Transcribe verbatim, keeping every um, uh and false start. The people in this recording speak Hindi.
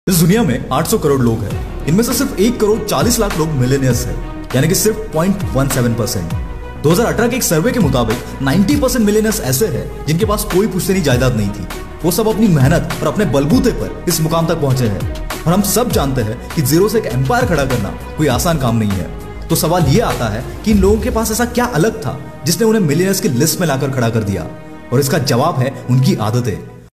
इस दुनिया में आठ सौ करोड़ लोग हैं। इनमें से सिर्फ एक करोड़ चालीस लाख लोग मिलेनियर्स हैं, यानी कि सिर्फ zero point one seven percent. दो हज़ार अठारह के एक सर्वे के मुताबिक नब्बे परसेंट मिलेनियर्स ऐसे हैं जिनके पास कोई पुश्तैनी जायदाद नहीं थी। वो सब अपनी मेहनत और अपने बलबूते पर इस मुकाम तक पहुंचे हैं। और हम सब जानते हैं कि जीरो से एक एम्पायर खड़ा करना कोई आसान काम नहीं है। तो सवाल ये आता है कि इन लोगों के पास ऐसा क्या अलग था जिसने उन्हें मिलियनर्स की लिस्ट में लाकर खड़ा कर दिया, और इसका जवाब है उनकी आदतें।